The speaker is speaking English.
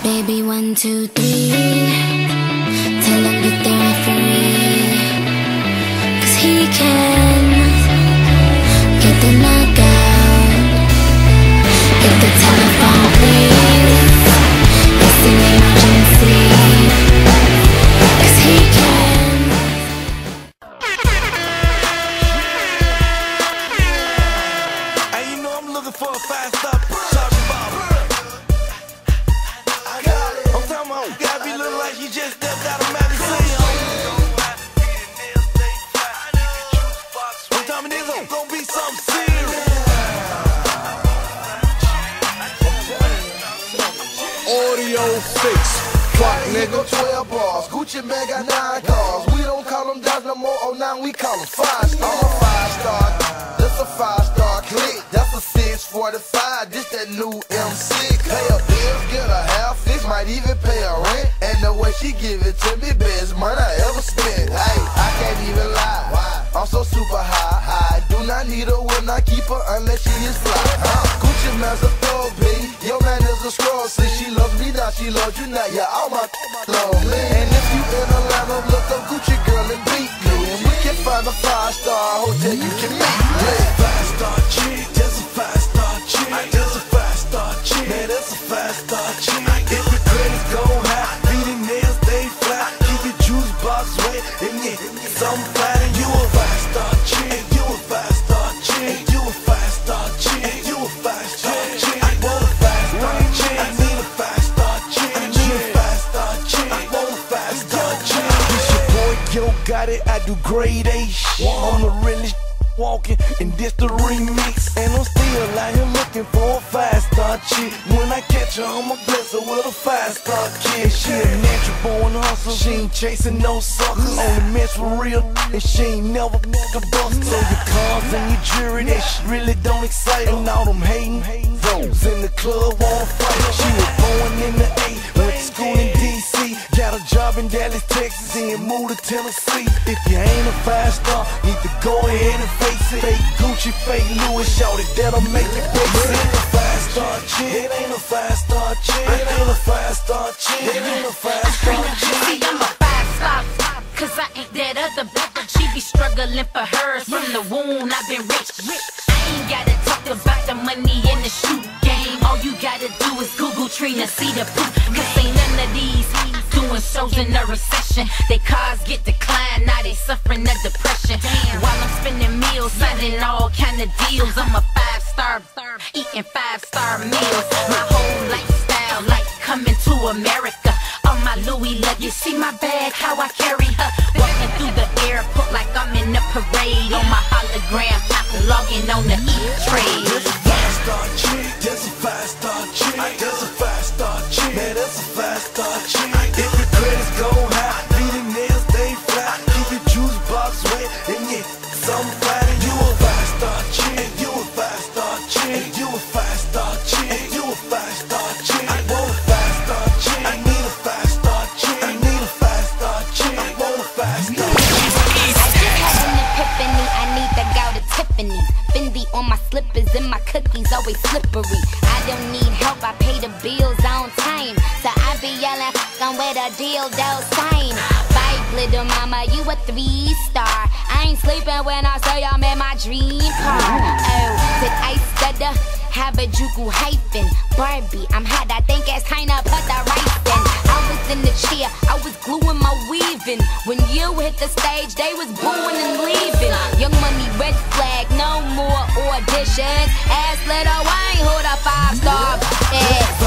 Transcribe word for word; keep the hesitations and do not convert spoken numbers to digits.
Baby, one, two, three. Tell him get the referee, 'cause he can get the knockout. Get the telephone, please. It's an emergency, 'cause he can. Hey, you know I'm looking for a fast stop. Sorry, Bob. I'm talking about gotta be looking like you just stepped out of magazine. I'm talking this is gonna be something serious. Audio fix, fuck nigga. twelve bars, Gucci man got nine cars. We don't call them dogs no more, oh now we call them five star. I'm a five star, that's a five star click. That's a six forty-five, this that new M six. Pay a bill, get a half fix, might even pay a rent. And the way she give it to me, best money I ever spent. Hey, I can't even lie, I'm so super high. I do not need a whip, not keep her unless she is fly. Huh? Gucci man's a thug, baby. Your man is a scroll, see she loves me now, she loves you now. Yeah, all my love me. And if you in Atlanta, look up Gucci girl and beat me. And we can find a five star hotel you can meet me. Five star chick, just a five star chick. Just a five star chick, man, that's a five star chick. If your credit go high, beat your nails stay flat, keep your juice box wet, and yeah, some flat, and you a five star chick, you a five star chick, you a five star chick, you a five star chick. I want a five star chick, I need a five star chick, I need a five star chick, I want a five star chick. This your boy, yo, got it, I do grade A shit. I'm the realest walking, and this the remix. And I'm still out here looking for a five star chick. When I catch her, I'ma bless her with a five star kid. She a natural born hustle, she ain't chasing no suckers. Only mess for real, and she ain't never a bust. So your cars and your jewelry, that shit really don't excite her. And all them hating those in the club wanna fight. She was born in the A, went to school in D C, got a job in Dallas, Texas, and moved to Tennessee. If you ain't a five star, need to go ahead and face it. Fake Gucci, fake Louis, shout it, that'll make it big. It ain't a five star chick, it ain't a five star chick, it ain't a five star chick, it ain't a five star chick. See, I'm a five star, 'cause I ain't that other bitch. She be struggling for hers from the wound. I've been rich, rich. I ain't gotta talk about the money in the shoot game. All you gotta do is Google Trina, see the proof. 'Cause ain't none of these doing shows in a recession. Their cars get declined, now they suffering of depression. While I'm spending meals, signing all kind of deals. I'm a five star, eating five star meals. My whole lifestyle like coming to America. On my Louis luggage, see my bag, how I carry her. Walking through the airport like I'm in a parade. On my hologram, I'm logging on the E-Trade. That's a five star chick, that's a five star chick, that's a five star chick, man, that's a five star chick. If your credits go high, beat your nails stay flat, keep your juice box wet, and yeah, some flat, and you a five star chick, you a five star chick, you a five star chick, you a five star chick. I want a five star chick, I need a five star chick, I need a five star chick, I want a five star chick. I just had an epiphany, I need to go to Tiffany's. Fendi on my slippers and my cookies always slippery. I don't need help, I pay the bills on time. So I be yelling, I'm with a dildo sign. Five little mama, you a three star. I ain't sleeping when I say I'm in my dream car. Oh, did I stutter? Have a juku hyphen. Barbie, I'm hot, I think it's time to put the rice in. I was in the chair, I was gluing my weaving. When you hit the stage, they was booing and leaving. Young Money, red flag, no more auditions. Ass little Wayne, who the five star is.